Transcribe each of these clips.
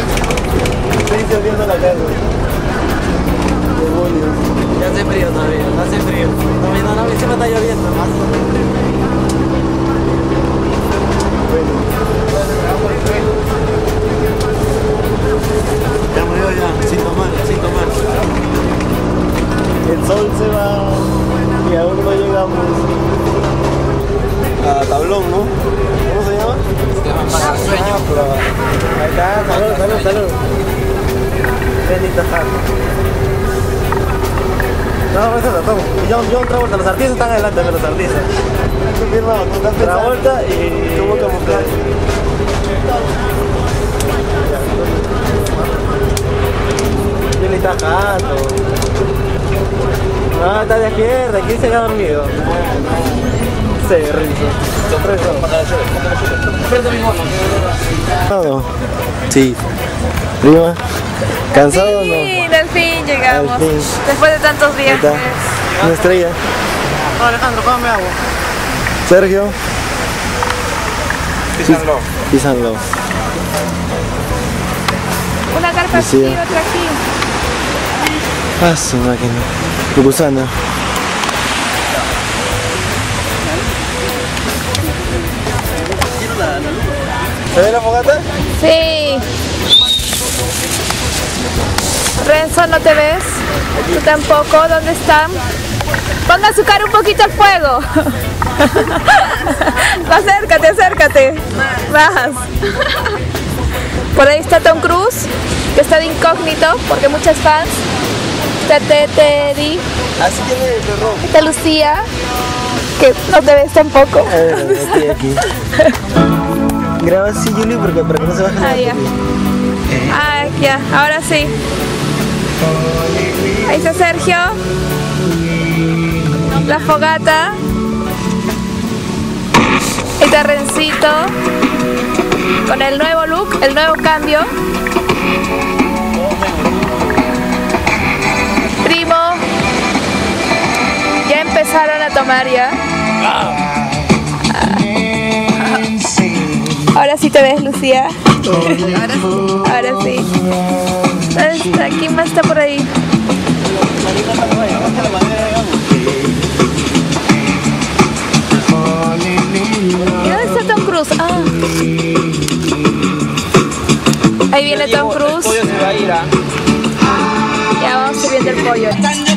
Estoy incendiando la casa. Demonios. Ya hace frío todavía, hace frío. No, a mí se me está lloviendo más. Ya murió ya, sin tomar. El sol se va y aún no llegamos a Tablón, ¿no? ¿Cómo se llama? Para el sueño. Ahí está, salud. Bendita Santa. No, eso lo tomo. Y John Travolta, los artistas están adelante de los artistas. Travolta y ¿cómo camuflaje? Bendita Santa. No, está de izquierda, aquí se queda dormido. Se risa. Sí. Prima, ¿cansado o no? Sí, al fin llegamos. Al fin. Después de tantos días. Una estrella. No, Alejandro, cómame agua. Sergio. Písanlo. Una carpa aquí, Sí. otra aquí. Ah, su máquina. Tu gusana. ¿Se ve la fogata? Sí. Renzo, ¿no te ves? ¿Tú tampoco? ¿Dónde están? Ponga su cara un poquito al fuego. Acércate. Más. Por ahí está Tom Cruise, que está de incógnito, porque muchos fans. Está Teddy. Así tiene el perro. Está Lucía, que no te ves tampoco. Estoy aquí. Graba así, Juli, porque para que no se baje la Ya. Ya, ahora sí. Ahí está Sergio. La fogata. Ahí está Rencito. Con el nuevo look, el nuevo cambio. Primo. Ya empezaron a tomar ya. Ahora sí te ves, Lucía. Ahora sí. ¿Quién más está por ahí? ¿Y dónde está Tom Cruise? Ahí viene Tom Cruise. El pollo se va a ir, Ya vamos subiendo el pollo.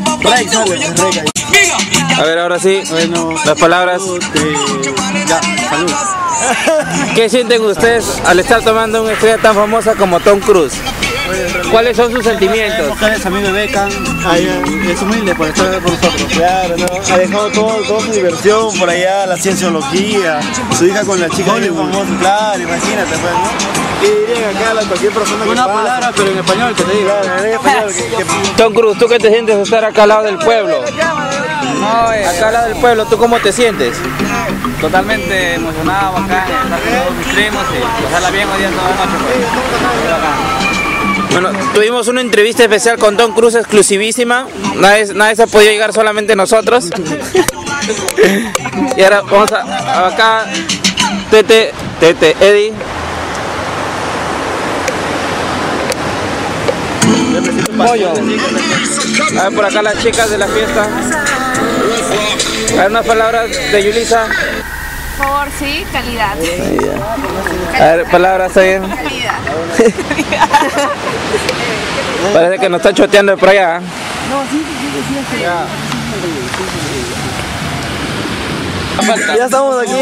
A ver, ahora sí, Bueno, las palabras. ya, salud. ¿Qué sienten ustedes al estar tomando una estrella tan famosa como Tom Cruise? ¿Cuáles son sus sentimientos? Ustedes a mí me becan, es humilde por estar con nosotros. Claro, ¿no? Ha dejado toda su diversión por allá, la cienciología, su hija con la chica bien famosa, claro, imagínate, pues, ¿no? Y dirían acá a cualquier persona que Una pase. palabra, pero en español, que te diga. Claro, en español, Tom Cruise, ¿tú qué te sientes de estar acá al lado del pueblo? No, Acá al lado del pueblo, ¿tú cómo te sientes? totalmente emocionado, bacán, estar con todos mis primos y pasarla bien hoy día toda la noche. Pues. Bacán. Bueno, tuvimos una entrevista especial con Tom Cruise exclusivísima. Nadie se ha podido llegar, solamente nosotros. Y ahora vamos a acá, Tete, Eddie. Pollo. A ver por acá las chicas de la fiesta. A ver unas palabras de Yulisa. Por favor, sí, calidad. A ver, palabras ahí. Calidad. Parece que nos están choteando de por allá. Ya estamos aquí.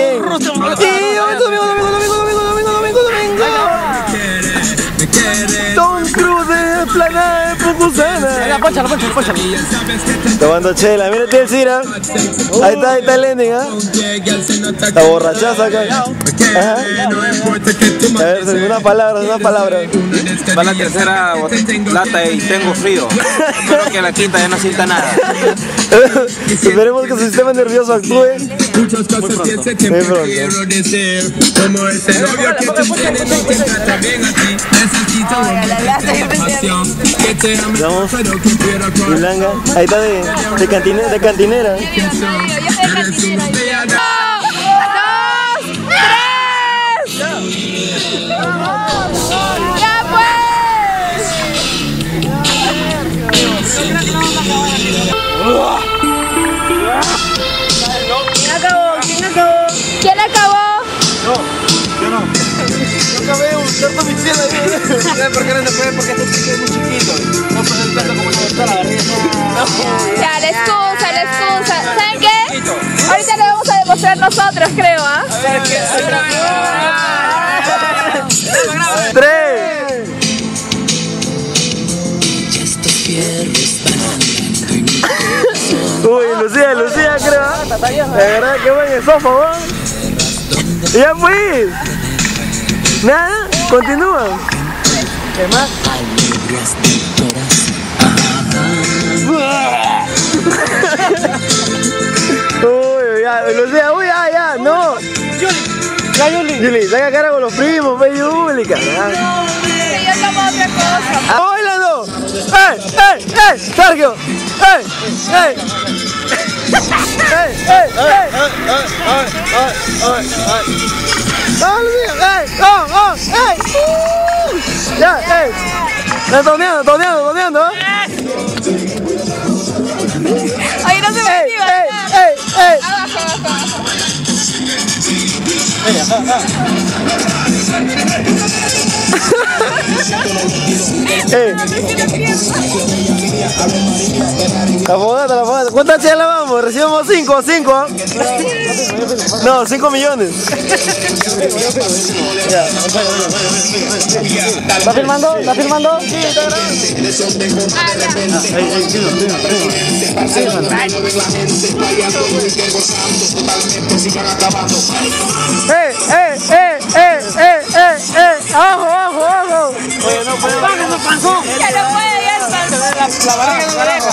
Tom Cruise de Planada de Pucusana. Tomando chela, mírate el Cira. Ahí está el ending, ¿ah? La borrachaza acá. Ajá. A ver, unas palabras. Va la tercera lata y tengo frío. Espero que la quinta ya no sienta nada. Esperemos que su sistema nervioso actúe muy pronto. Vamos, Milanga. Ahí está de cantinera. ¡Ya pues! ¿Sabes por qué no se puede? Porque este chico es muy chiquito. No presentando como una doctora, la barriga. Ya, la excusa, la excusa. ¿Saben qué? Ahorita lo vamos a demostrar nosotros, creo, ¿ah? A ver, ¿qué? ¡Tres! Uy, Lucía, creo. La verdad, qué buen el sofá, ¿no? Ya fui. Nada, continúa. ¿Qué más? Uy, ya, Lucía, uy, ya, no. Yuli, saca cara con los primos, ve, Yuli, carajo. Sí, yo tomo otra cosa. ¡Ah, bailando! ¡Ey! ¡Sergio! ¡Ey! ¡Ya! ¡Ey! ¡Está toneando! Oye, no se me activa. La fogata. ¿Cuántas chelas vamos? Recibimos 5, ¿ah? No, 5 millones. ¿Está filmando? Sí, está grabando. ¡Abajo! Oye, no puede bajar su panzón. Ya no puede, ya está. La barriga no me deja.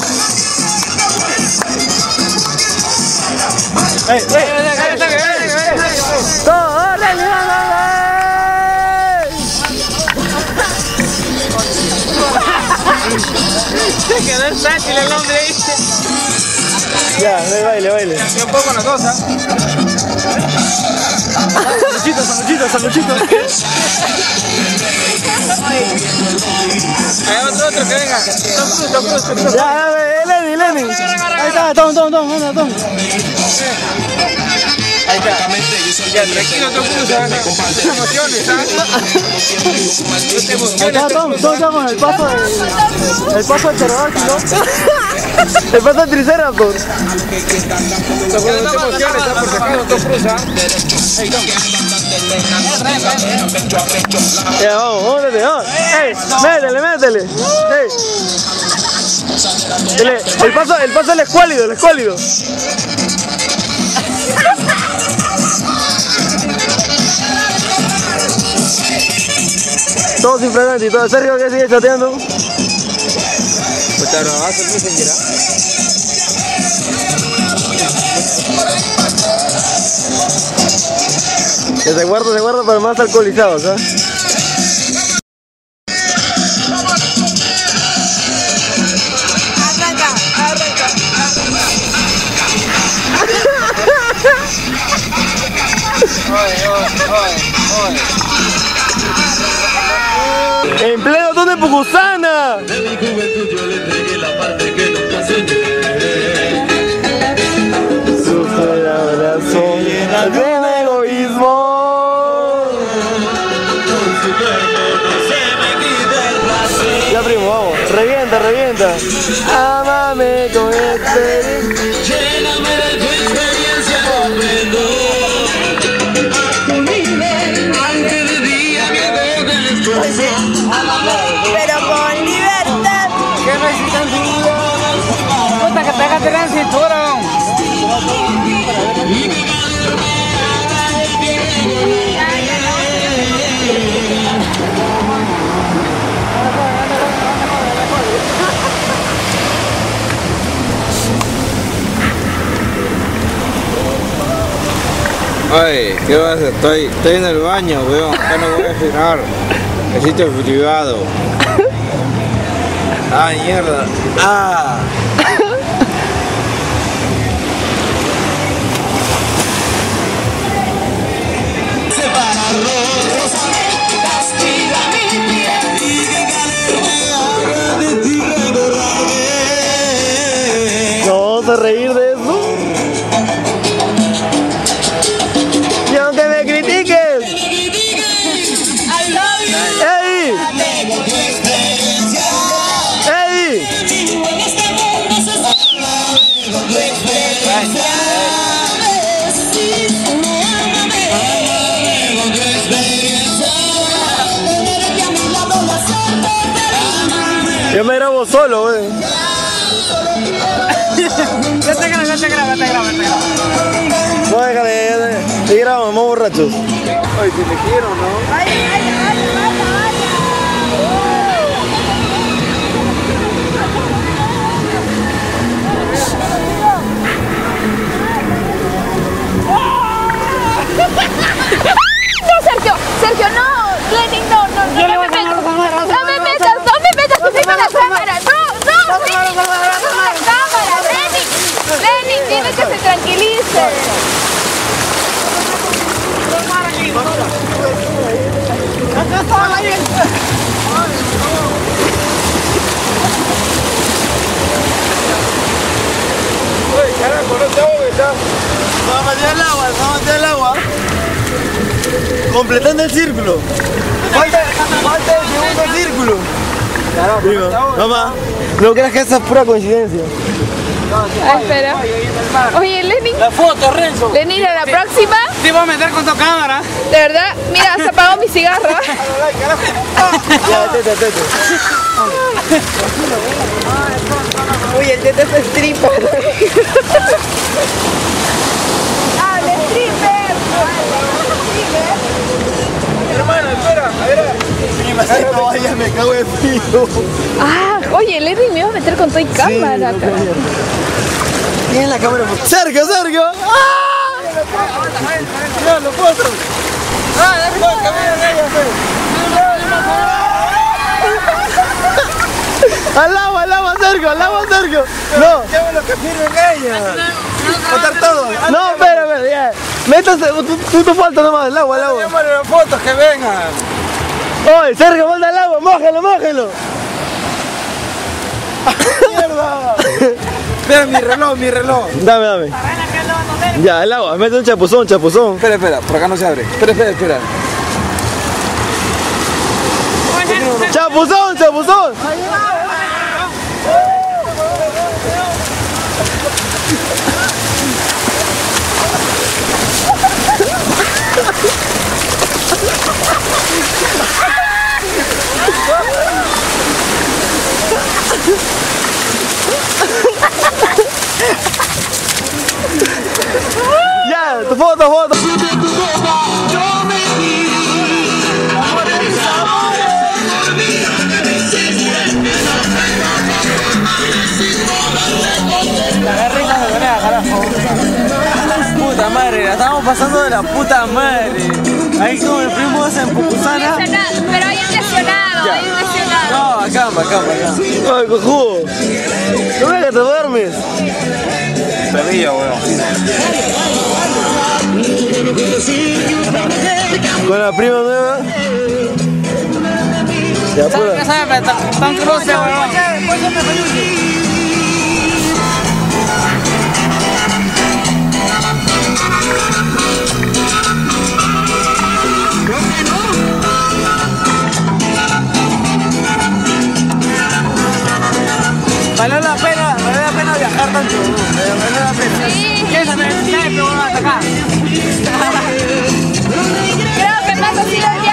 Se quedó el sátil el hombre ahí. Ya, baile. Un poco la cosa. Sanguchito. Hay otro que venga. Tom Cruise. Ya, Lenny. Ahí está, Tom. Ahí está. Ya, tranquilo, Tom Cruise. No te emociones, ¿sabes? Ahí está, Tom con el paso del pterodáctilo. El paso del triceratops. No te emociones, ¿sabes? Por si acaso, Tom Cruise, ¿ah? Hey, Tom. Ya, vamos. ¡Ey! ¡Métele! ¡Ey! El paso del escuálido. Todo sin frenante y todo. Sergio, ¿qué sigue chateando? Pues te robaste el Messenger, ¿ah? Que se guarda para más alcoholizados, ¿sabes? Arranca. En pleno tono de Pucusana. Sufre la oración llena de egoísmo. Ya, primo, vamos. Revienta. Ámame con experiencia. Lléname de tu experiencia completo. Aunque de día me toque el esfuerzo. Pero con libertad. ¿Qué necesitan tu vida? Puta, que te hagas de gran cinturón. Ay, ¿qué vas a hacer? Estoy en el baño, weón. Acá no voy a firmar. El sitio es privado. Ah, mierda. Ah. No vamos a reír de eso. Y aunque me critiques, ¡ey! Yo me grabo solo, wey. Ya te grabo. No, déjale. Te grabamos, más borrachos. Ay, si te quiero, ¿no? Vaya. No, Sergio, no. Lenin, no me metas. No me metas con la cámara. No, Lenin, tiene que se tranquilice. Acá está, ahí. Oye, carajo, no te ahogues, ya. Vamos a meter el agua. Completando el círculo. Falta el segundo círculo. Digo, mamá, no creas que esa es pura coincidencia. Espera. Oye, Lenin. La foto, Renzo. Lenin, a la próxima. Te voy a meter con tu cámara. De verdad, mira, se apagó mi cigarro. Ya, tete. Uy, el tete es stripper. ¡Hable, stripper! Hermano, espera, a ver. No vaya, me cago de frío. Ah, oye, Lenin me iba a meter con tu cámara. Tiene la cámara. Sergio. ¡Ah! No, lo puedo hacer. Al agua, Sergio. No. Llevo lo que firmen ella. Botar todo. No, espera, ya. Métase, tú te faltas nomás, el agua. Llámale las fotos que vengan. Oye, Sergio, manda el agua, mójalo. Mierda. Espera, mi reloj. Dame. Ya, el agua, mete un chapuzón. Espera, por acá no se abre. Espera. Chapuzón. Ya, tu foto. Puta madre, la estamos pasando de la puta madre. Ahí como el primo en Pucusana. Pero hay un lesionado. No, acá. Ay, cojudo. No me que te duermes. Perrillo, weón. Con la prima nueva. Ya, pura. ¿Sabes? Tan cruce, weón. Valió la pena viajar tanto. Valió la pena. Sí. ¿Qué es? Me voy a atacar. Creo que más así lo